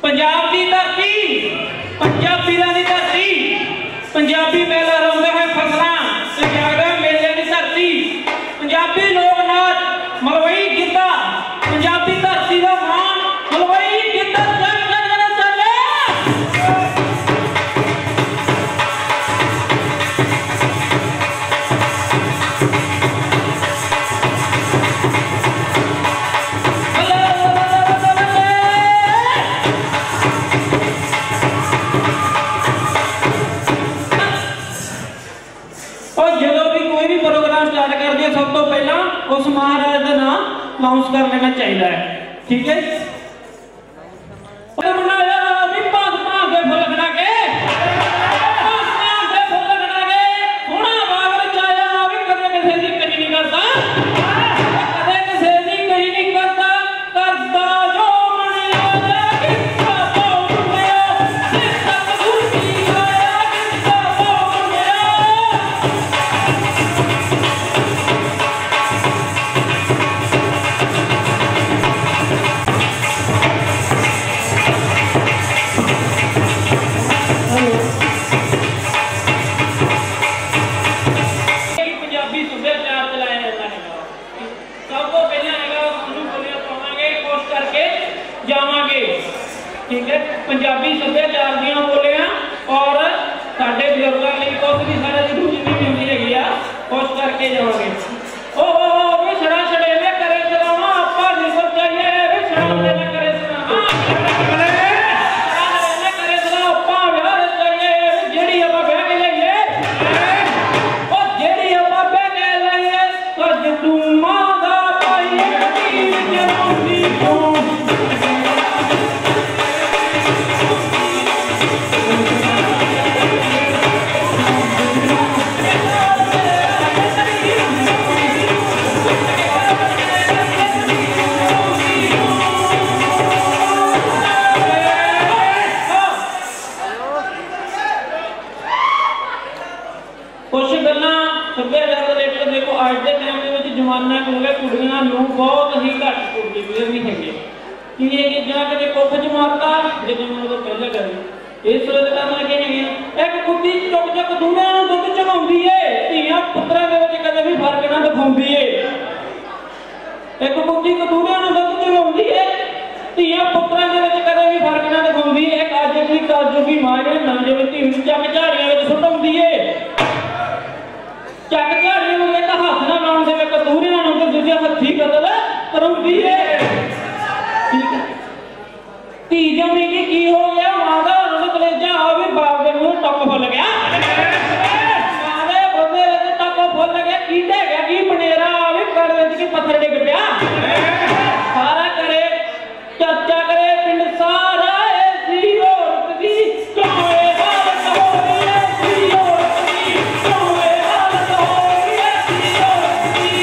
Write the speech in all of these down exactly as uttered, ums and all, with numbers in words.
पंजाब की धरती, पंजाबी दी धरती, पंजाबी मेला रौंदे है फसलां जागदा मेले की धरती, पंजाबी लोक नाच मलवई गिद्धा, पंजाबी धरती का मान मलवई गिद्धा जग जग चले। सब तो पहला उस महाराज का नाम अनाउंस कर लेना चाहिए, ठीक है। ठीक है, पंजाबी सभ्याचार दियां बोलियां और साडे बजुर्गों लिए कुछ भी सारे की दूजी भी होंदी हैगी आ, कुछ करके जावांगे। ओ ओ ओ वे छड़ा छड़ेवे करे चलावा आपा जिसर चाहिए वे छड़ा छड़ेवे करे चलावा छड़ा छड़ेवे करे चला आपा व्याह चाहिए जेड़ी आपा बह के लईए ओ जेड़ी आपा बह के लईए तो जदू मां दा पाई कटी जरूरी को जमाना क्योंकि कुड़ियां बहुत ही घट कुड़ियां भी है कि जहाँ कभी कुख च मारता जो मैं तो पहले करी इस वे करना कि एक कुत्ती चुक चुक दूरिया दुध चढ़ाती है धियां पुत्रा कदे भी फर्क ना दिखाती है। एक कुत्ती कतूरिया दुध चढ़ाती है धियां पुत्रा कदे भी फर्क ना दिखाती है। एक अज की कलयुगी मां ने ना जो धी चक झाड़ियां सुटाती है चक झाड़ियां में एक हाथ ना लाने से कतूरिया दूजे हथी कतल कराती है। धी जमी की की हो गया मां का कलेजा आ भी बाप के मुंह टप फुल गया मां दे बंदे दे टप फुल गया की ढह गया की बनेरा आ भी कर विच की पत्थर डिग पिया सारा करे चर्चा करे पिंड सारा ऐसी औरत दी चोए हालत हो रही है ऐसी औरत दी चोए हालत हो रही है ऐसी औरत दी।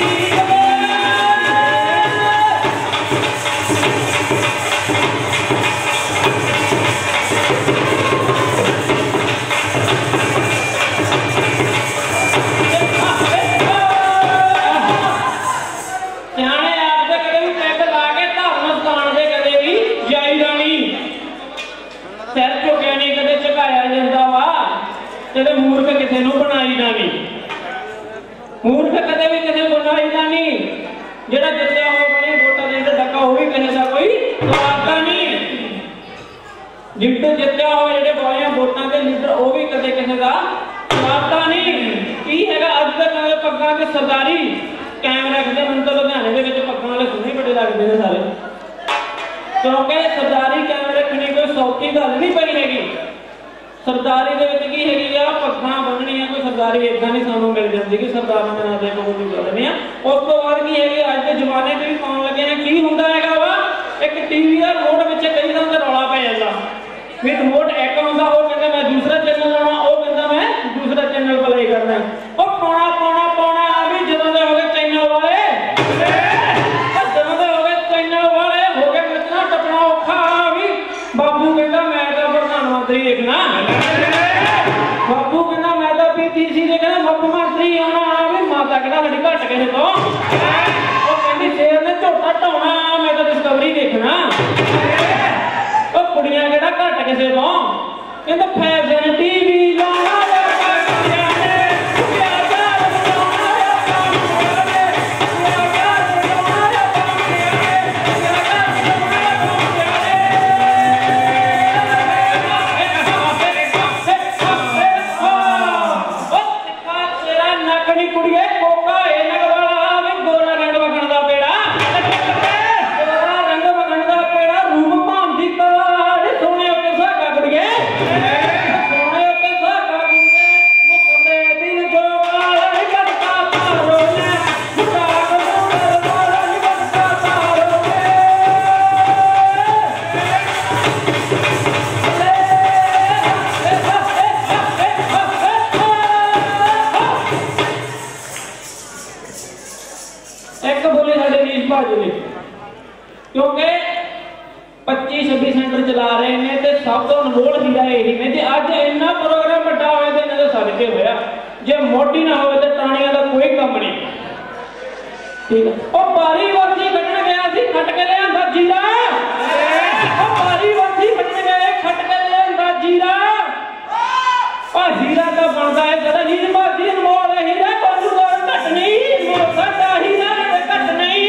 मूर्ख किसी को बनाई जानी मूर्ख कदे भी किसी बनाई जानी जेड़ा जितया हो बने वोटा देने डका हो भी किसी का कोई स्वागत नहीं जितने जितया हो जेडे बड़े वोटा के लीडर वो भी कदे किसी का स्वागत नहीं की हैगा अज तक नवे पग्गां के सरदारी कायम रखते हैं। तो लुधियाने के विच पग्गां वाले सोहने बड़े लगते हैं सारे क्योंकि सरदारी कायम रखनी कोई सौखी गल नहीं पई हैगी। सरदारी दे विच की हैगी आ पग्गां बन्नणियां कोई सरदारी इदां नहीं सानूं मिल जाती कि सरदारां दे नाम ते कोई गल नहीं आ। उस तो बाद की हैगी अज दे जमाने ते भी पाउण लगे ने की हुंदा हैगा वा एक टीवी दा रिमोट विच कई तरह दा रौला पै जांदा भी रिमोट एक आउंदा ओ कहंदा मैं दूसरा चैनल लाउणा ओ कहंदा मैं दूसरा चैनल प्ले करना ओ पाउणा पाउणा पाउणा आ भी जदों दे हो गए चैनल वाले ओ जदों दे हो गए चैनल वाले हो गए नचना टपना औखा भी बाबू कहंदा मैं तां प्रधानमंत्री देखना बाबू कहना मैं तो पीटीसी देखना मुख्यमंत्री आना भी माता कहना बड़ी घट किसी तो कहती शेर ने झोटा ढाउणा मैं तो डिस्कवरी देखना कुड़ियां किसी को कहते फैशन टीवी लाना क्योंकि पच्चीस छब्बीस सेंटर चला रहे हैं तो सब तो अनमोल हीरा यही ने जो अज इन्ना प्रोग्राम बड़ा हो तो सदके होया जे मोटी ना हो तो तानिया का कोई कम नहीं ठीक है। और बारी वर्दी कटन गया सी खट के लिया जीरा बारी वर्दी कटन गए खट के लिया जीरा और हीरा का बनता है जरा हीर बाजी अनमोल हीरा कोई घट नहीं साडा हीरा घट नहीं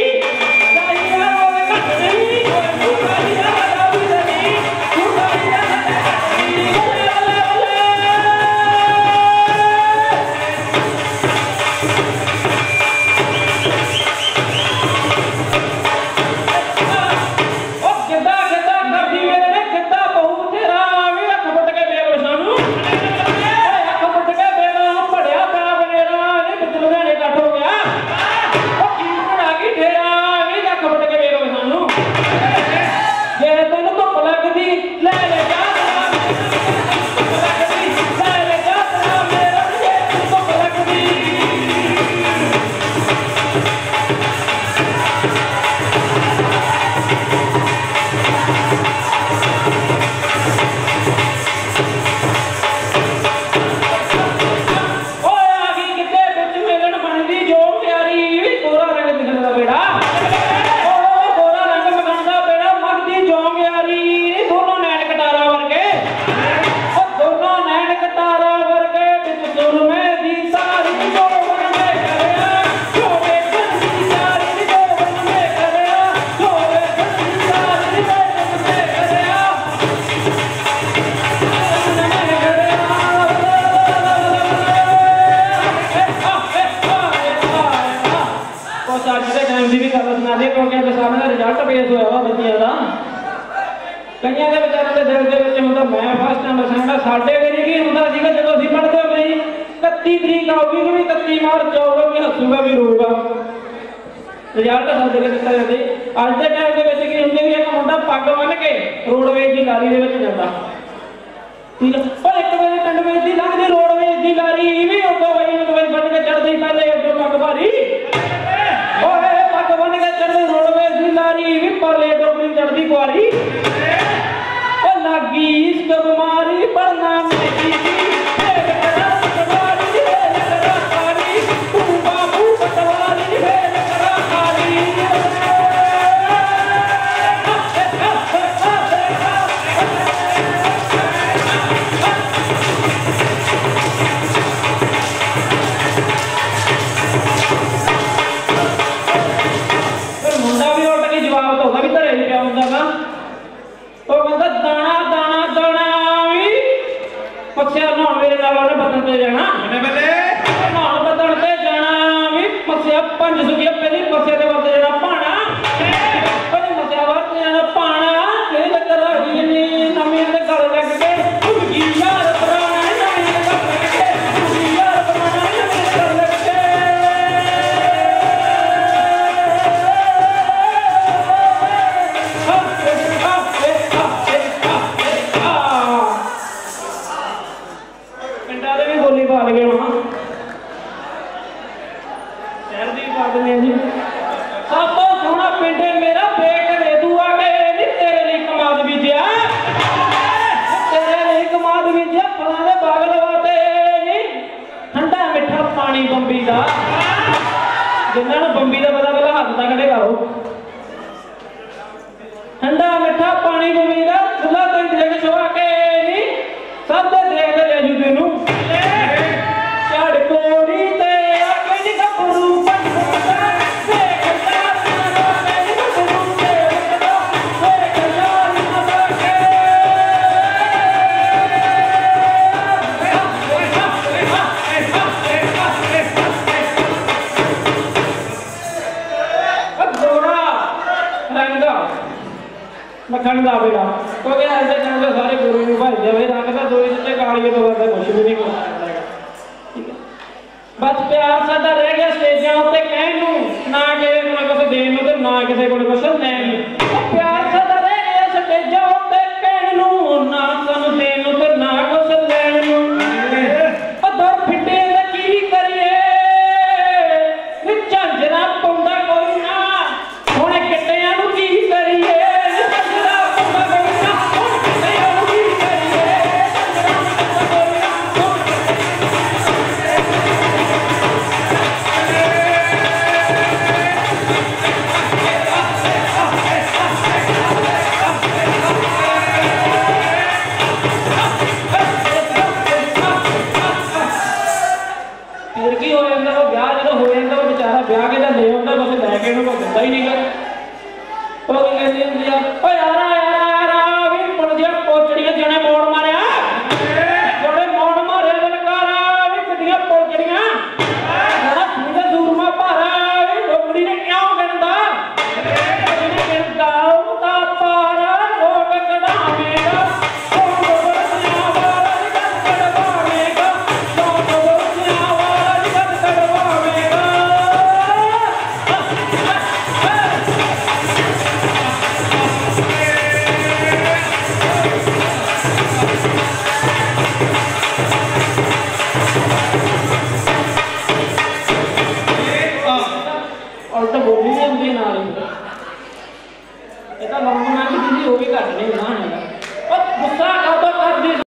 जिन्होंने बंबी का पता पहला हाथ तक खड़े करो। ठंडा मिठा पानी बंबी का खुला तो इंजन छुआ के क्योंकि ऐसे टाइम से सारे गुरु ਨੂੰ ਭਾਈ ਜਾਵੇ ਰੰਗ ਦਾ ਦੋਈ ਦਿੱਤੇ ਕਾਲੀਏ ਤੋਂ ਵਰਦਾ ਕੁਝ ਵੀ ਨਹੀਂ ਕਰ ਸਕਦਾ ਹੈਗਾ ਠੀਕ ਹੈ ਬਸ ਪਿਆਰ ਸਾਡਾ ਰਹਿ ਗਿਆ ਸਟੇਜਾਂ ਉੱਤੇ ਕਹਿਣ ਨੂੰ ਨਾ ਕਿਸੇ ਕੋਲ ਕੁਝ ਦੇਣ ਨੂੰ ਤੇ ਨਾ ਕਿਸੇ ਕੋਲ ਕੁਝ ਲੈਣ ਨੂੰ